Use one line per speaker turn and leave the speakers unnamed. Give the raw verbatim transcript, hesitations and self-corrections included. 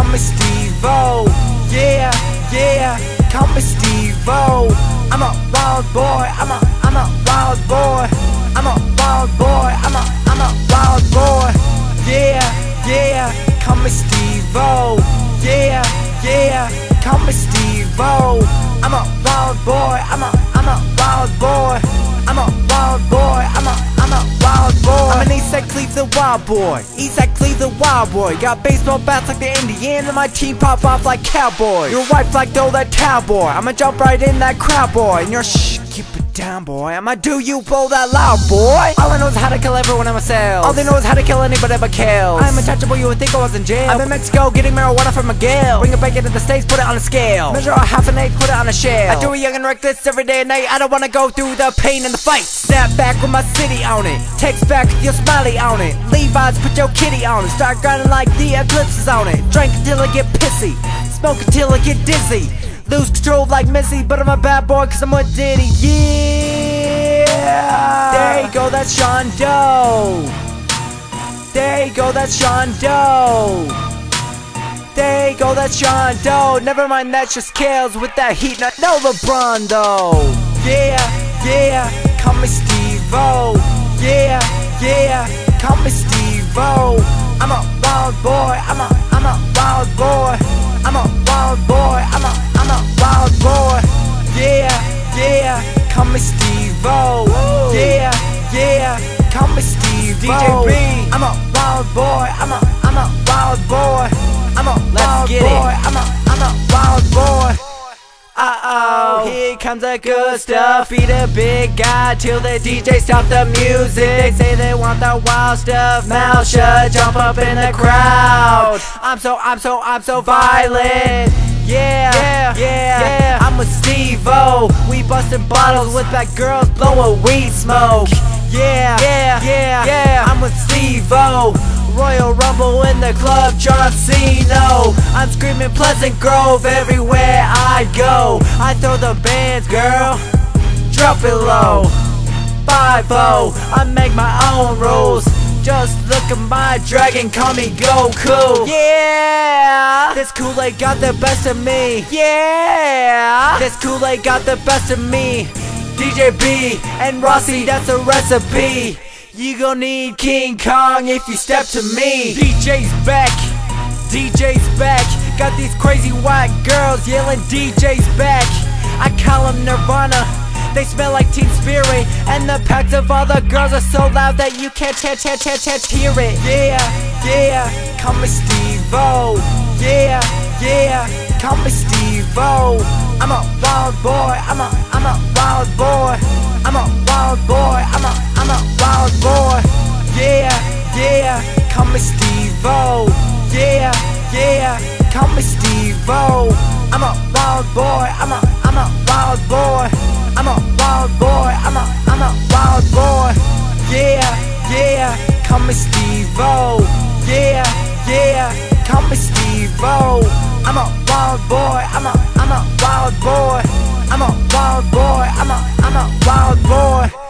call me Steve-O. Yeah, yeah, call me Steve-O. I'm a wild boy, I'm a, I'm a wild boy. I'm a wild boy, I'm a, I'm a wild boy. Yeah, yeah, call me Steve-O. Yeah, yeah, call me Steve-O. I'm a wild boy, I'm a, I'm a wild boy. I'm a wild boy, I'm a, I'm a wild boy. I'm an Eastside Cleveland wild boy, Eastside Cleveland wild boy. Got baseball bats like the Indians, and my team pop off like cowboys. Your white flag throw that cowboy, I'ma jump right in that crowd boy. And you're shh, keep it down boy, I'ma do you blow that loud boy. All I know is how to kill everyone in myself. All they know is how to kill anybody but kills. I'm untouchable, you would think I was in jail. I'm in Mexico getting marijuana from Miguel. Bring it back into the States, put it on a scale. Measure a half an eighth, put it on a shell. I do it young and reckless every day and night. I don't wanna go through the pain and the fight. Snap back with my city on it, text back with your smiley on it. Levi's, put your kitty on it. Start grinding like the eclipses on it. Drink until I get pissy, smoke until I get dizzy. Lose control like Missy, but I'm a bad boy cause I'm with Diddy. Yeah, there you go, that's Sean Doe. There you go, that's Sean Doe. There you go, that's Sean Doe. Never mind, that's just Kales with that heat, not no LeBron though. Yeah, yeah, call me Steve-O. Yeah, yeah, call me Steve-O. I'm a wild boy, I'm a, I'm a wild boy. I'm a wild boy, I'm a, I'm a wild boy. Yeah, yeah, call me Steve-O. Yeah, yeah, call me Steve-O. D J B, I'm a wild boy, I'm a, I'm a wild boy. I'm a wild boy, I'm a, I'm a wild boy. Uh-oh, here comes the good stuff. Be the big guy till the D J stop the music. They say they want the wild stuff. Mouth shut, jump up in the crowd. I'm so, I'm so, I'm so violent. Yeah, yeah, yeah, yeah. I'm with Steve-O. We bustin' bottles with black girls blowin' weed smoke. Yeah, yeah, yeah, yeah. I'm with Steve-O. Royal Rumble in the club, John Cena. I'm screaming Pleasant Grove everywhere I go. I throw the bands, girl, drop it low. five oh, I make my own rules. Just look at my dragon, call me Goku. Yeah, this Kool-Aid got the best of me. Yeah, this Kool-Aid got the best of me. D J B and Rossi, that's a recipe. You gon' need King Kong if you step to me. D J's back, D J's back. Got these crazy white girls yelling D J's back. I call them Nirvana, they smell like Teen Spirit. And the packs of all the girls are so loud that you can't, can't, can't, can't, can't hear it. Yeah, yeah, call me Steve-O. Yeah, yeah, call me Steve-O. I'm a wild boy, I'm a, I'm a wild boy. I'm a wild boy, I'm a, I'm a wild boy. Yeah, yeah, call me Steve-O. Yeah, yeah, call me Steve-O. I'm a wild boy, I'm a, I'm a wild boy. I'm a wild boy, I'm a, I'm a wild boy. Yeah, yeah, call me Steve-O. Yeah, yeah, call me Steve-O. I'm a wild boy, I'm a, I'm a wild boy. I'm a wild boy, I'm a, I'm a wild boy.